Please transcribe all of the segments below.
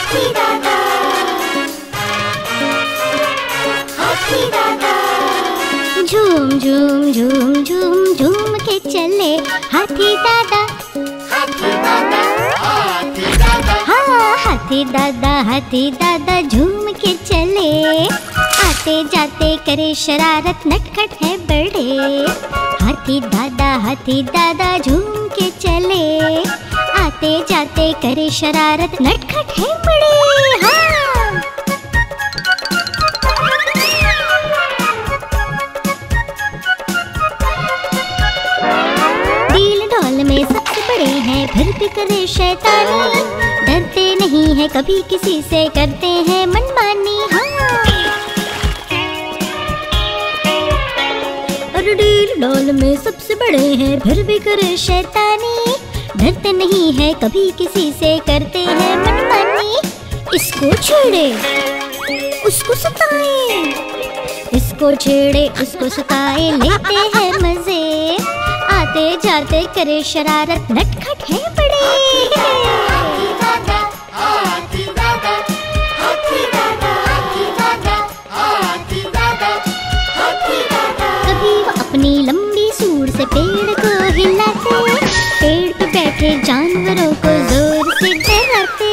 हाथी दादा, हाथी दादा। झूम झूम झूम झूम झूम के चले हाथी दादा, हाथी दादा, हाथी दादा। हाँ, हाथी दादा झूम के चले। आते जाते करे शरारत, नटखट है बड़े। हाथी दादा झूम के चले। आते जाते करे शरारत, नटखट है बड़े। हाँ। डील डॉल में सबसे बड़े हैं, फिर भी करे शैतानी। डरते नहीं है कभी किसी से, करते हैं मनमानी। हाँ। और डील डॉल में सबसे बड़े हैं, फिर भी करे शैतानी। डरते नहीं है कभी किसी से, करते हैं मनमानी। इसको छेड़े उसको सताए, इसको छेड़े उसको सताए, लेते हैं मजे। आते जाते करे शरारत, नटखट है बड़े। हाथी दादा, हाथी दादा, हाथी दादा, हाथी दादा, हाथी दादा, हाथी दादा। कभी वो अपनी लंबी सूंड से पेड़ को हिलाते, पेड़ पे बैठे जानवरों को जोर से डराते।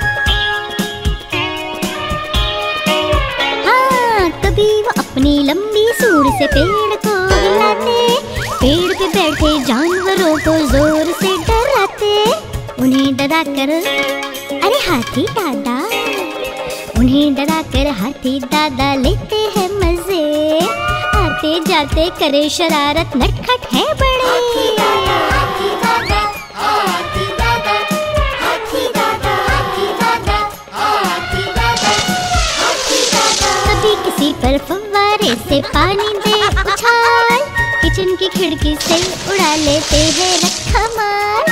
हाँ, कभी वो अपनी लंबी सूंड से पेड़ को हिलाते, पेड़ पे बैठे जानवरों को जोर से डराते। उन्हें डरा कर, अरे हाथी दादा, उन्हें डरा कर हाथी दादा लेते हैं मजे। आते जाते करे शरारत, नटखट है बड़े। हाथी दादा, हाथी दादा, हाथी दादा, हाथी दादा, हाथी दादा, हाथी दादा, हाथी दादा। कभी किसी पर फव्वारे से पानी दे उछाल, किचन की खिड़की से उड़ा लेते हैं रखा माल।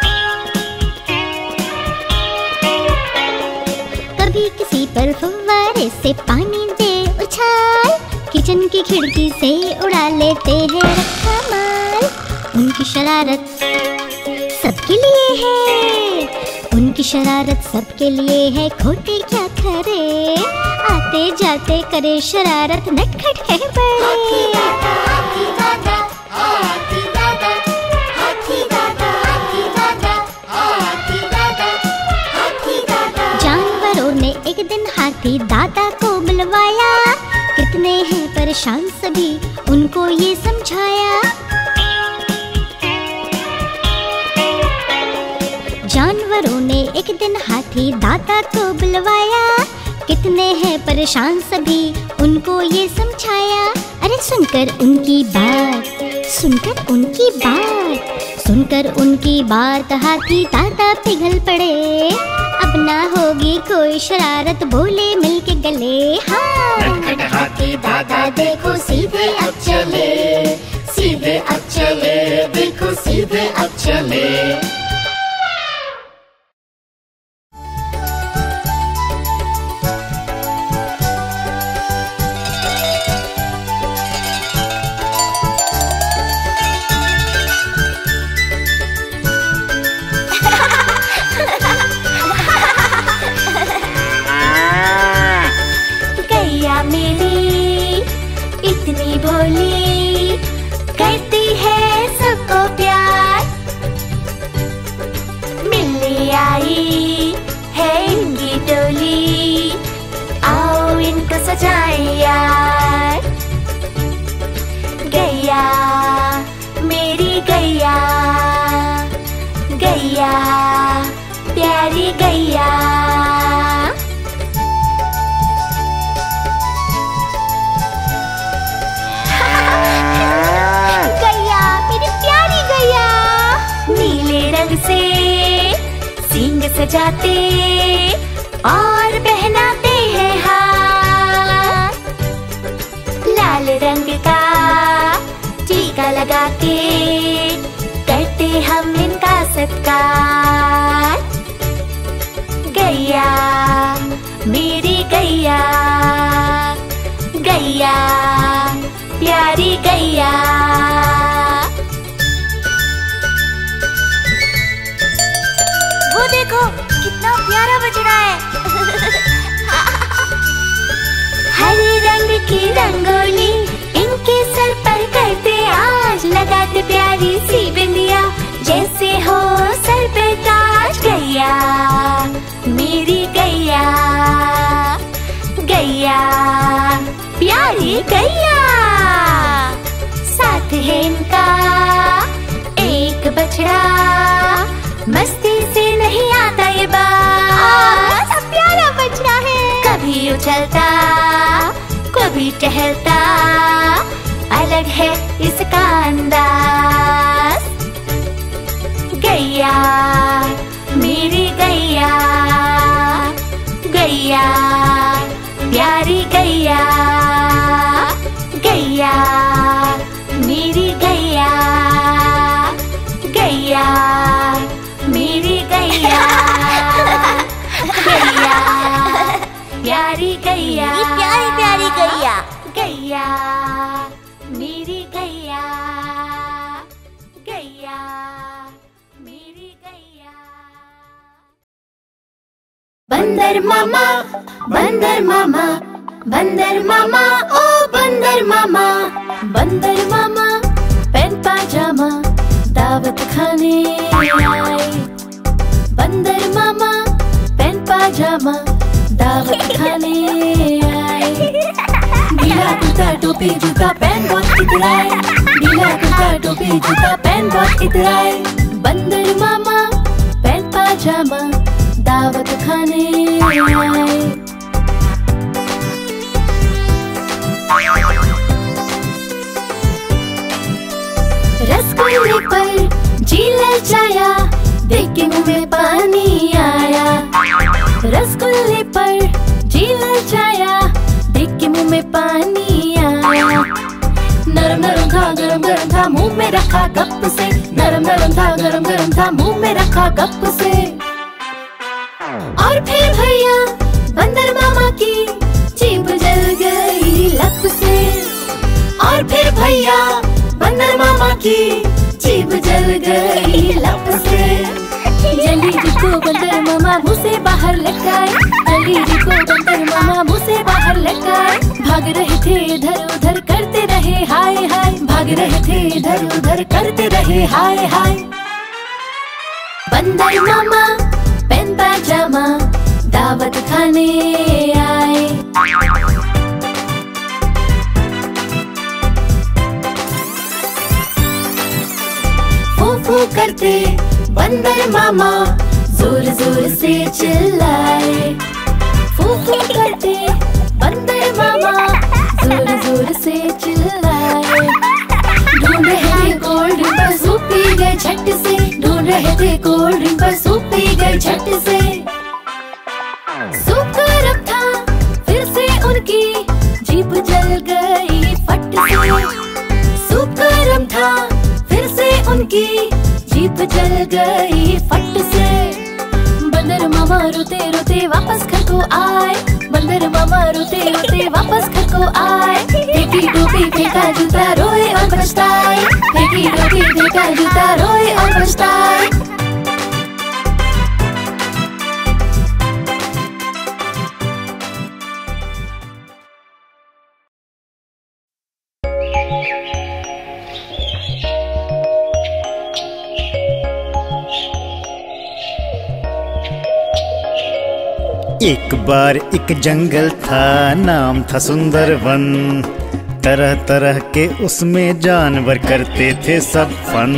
कभी किसी पर फव्वारे से पानी दे उछाल, किचन की खिड़की से उड़ा लेते हैं रखा माल। उनकी शरारत सबके लिए है, उनकी शरारत सबके लिए है, खोटे क्या करे। आते जाते करे शरारत, नटखट है बड़े। हाथी दादा, हाथी दादा, हाथी दादा, हाथी दादा, हाथी दादा, हाथी दादा, हाथी दादा। जानवरों ने एक दिन हाथी दादा को बुलवाया, कितने हैं परेशान सभी उनको ये समझाया। जानवरों ने एक दिन हाथी दादा को बुलवाया, कितने हैं परेशान सभी उनको ये समझाया। अरे सुनकर उनकी बात, सुनकर उनकी बात, सुनकर उनकी बात हाथी दादा पिघल पड़े। अब ना होगी कोई शरारत, बोले मिलके गले। हाँ, नटखट हाथी दादा देखो सीधे अब चले, सीधे अब चले, देखो सीधे अब चले। भोली करती है सबको प्यार, मिलने आई है इनकी टोली, आओ इनको सजाएं यार। गैया मेरी गैया, गैया प्यारी गैया। से सींग सजाते और पहनाते हैं हार, लाल रंग का टीका लगा के करते हम इनका सत्कार। गैया मेरी गैया, गैया प्यारी गैया। वो देखो कितना प्यारा बज रहा है। रंगोली इनके सर पर करते आज, लगाते प्यारी सी बिंदिया जैसे हो सर पे ताज। गैया मेरी गैया, गैया प्यारी गैया, साथ है इनका एक बछड़ा, मस्ती से नहीं आता ये बात। प्यारा बछड़ा है, कभी उछलता कभी टहलता, अलग है इसका अंदाज। गैया मेरी गैया, गैया प्यारी गैया, गैया मेरी गैया, गैया मेरी गैया, गैया प्यारी गैया, प्यारी प्यारी गैया, गैया मेरी गैया, गैया मेरी गैया। बंदर मामा, बंदर मामा, बंदर मामा, ओ बंदर मामा। बंदर मामा पैंट पाजामा दावत खाने आए। बंदर मामा पैंट पाजामा दावत खाने आए। ढीला कुर्ता टोपी जूता पहन बहुत इतराए, ढीला कुर्ता टोपी जूता पहन बहुत इतराए। बंदर मामा पैंट पाजामा दावत खाने आए। रसगुल्ले पर जी ललचाया, देख के मुंह में पानी आया। रसगुल्ले पर जी ललचाया, देख के मुंह में पानी आया। नरम नरम था गरम गरम था मुंह में रखा गप से, नरम नरम था गरम गरम था मुंह में रखा गप से। और फिर भैया बंदर मामा की जीभ जल गई लप से। और फिर भैया बंदर मामा की जीभ जल गई लप से। जल्दी जी को बंदर मामा मुंह से बाहर लटकाए, जल्दी जी को बंदर मामा मुंह से बाहर लटकाए। भाग रहे थे इधर उधर करते रहे हाय हाय, भाग रहे थे इधर उधर करते रहे हाय हाय। बंदर मामा पैंट पाजामा दावत खाने आए। फू फू करते बंदर मामा जोर जोर से चिल्लाए। फू फू करते बंदर मामा जोर जोर से चिल्लाए। ढूंढ रहे थे कोल्ड ड्रिंक पर सूप पी गए झट से, ढूंढ रहे थे कोल्ड ड्रिंक पर सूप पी गए झट से। सूप गर्म था फिर से उनकी जीभ जल गई फट से। सूप गर्म था फिर से उनकी जीभ जल गई फट से। बंदर मामा रोते रोते वापस घर को आए, बंदर मामा रोते रोते वापस घर को आए। फेंकी टोपी फेंका जूता रोए और पछताए, फेंकी टोपी फेंका जूता रोए और पछताए। एक बार एक जंगल था, नाम था सुंदरवन। तरह तरह के उसमें जानवर करते थे सब फन।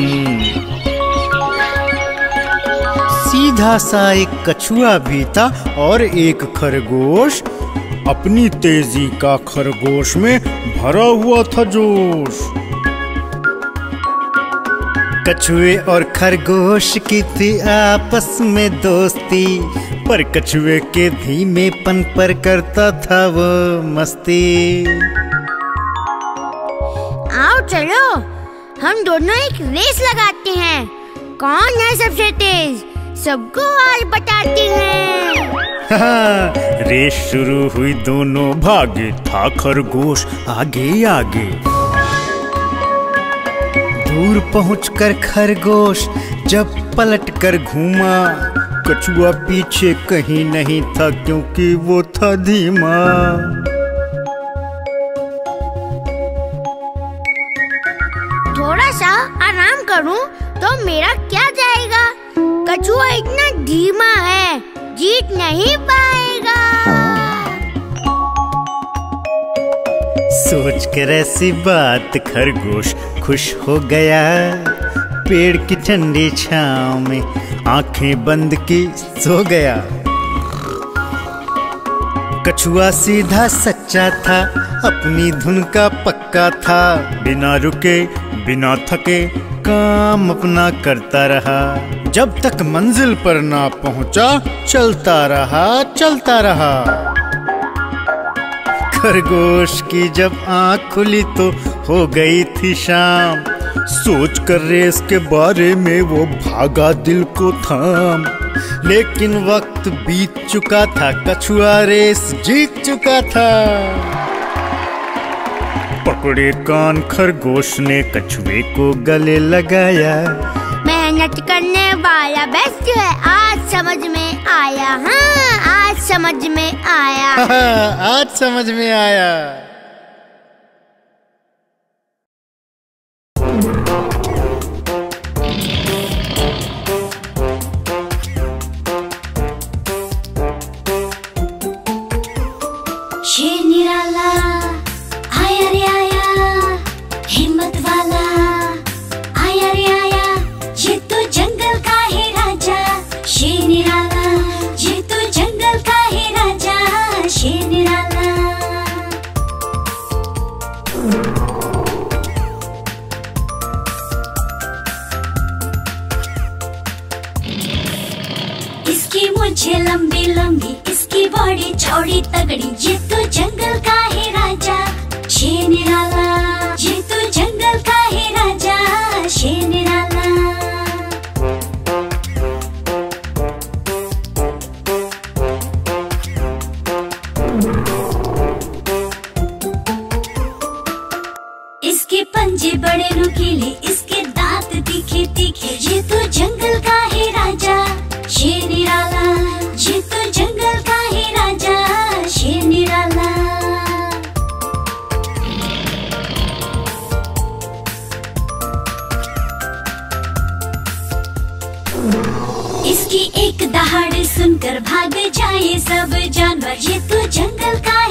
सीधा सा एक कछुआ भी था और एक खरगोश। अपनी तेजी का खरगोश में भरा हुआ था जोश। कछुए और खरगोश की थी आपस में दोस्ती, पर कछुए के धीमेपन पर करता था वो मस्ती। आओ चलो हम दोनों एक रेस लगाते हैं, कौन है सबसे तेज सबको आज बताते हैं। रेस शुरू हुई, दोनों भागे, था खरगोश आगे आगे। दूर पहुंचकर खरगोश जब पलट कर घूमा, कछुआ पीछे कहीं नहीं था क्योंकि वो था धीमा। करूं तो मेरा क्या जाएगा? कछुआ इतना धीमा है, जीत नहीं पाएगा। सोच कर ऐसी बात खरगोश खुश हो गया। पेड़ की ठंडी छांव में आंखें बंद की सो गया। कछुआ सीधा सच्चा था, अपनी धुन का पक्का था। बिना रुके बिना थके काम अपना करता रहा। जब तक मंजिल पर ना पहुंचा चलता रहा। खरगोश की जब आँख खुली तो हो गई थी शाम। सोच कर रेस के बारे में वो भागा दिल को थाम। लेकिन वक्त बीत चुका था, कछुआ रेस जीत चुका था। पकड़े कान खरगोश ने कछुए को गले लगाया। मेहनत करने वाला बेस्ट है, आज समझ में आया। हाँ, आज समझ में आया। आज समझ में आया। शेर निराला आया रे आया, हिम्मत वाला आया रे आया। ये तो जंगल का है राजा, शेर निराला। ये तो जंगल का है राजा, शेर निराला। इसकी मुझे लंबी लंबी, इसकी बॉडी चौड़ी तगड़ी। ये तो जंगल का है राजा, शेर निराला। ये तो जंगल का है राजा, शेर निराला। इसके पंजे बड़े नुकीले, इसके दांत तीखे तीखे। ये तो जंगल का है राजा, शेर निराला। ये तो जंगल का है राजा, शेर निराला। इसकी एक दहाड़ सुनकर भाग जाए सब जानवर। ये तो जंगल का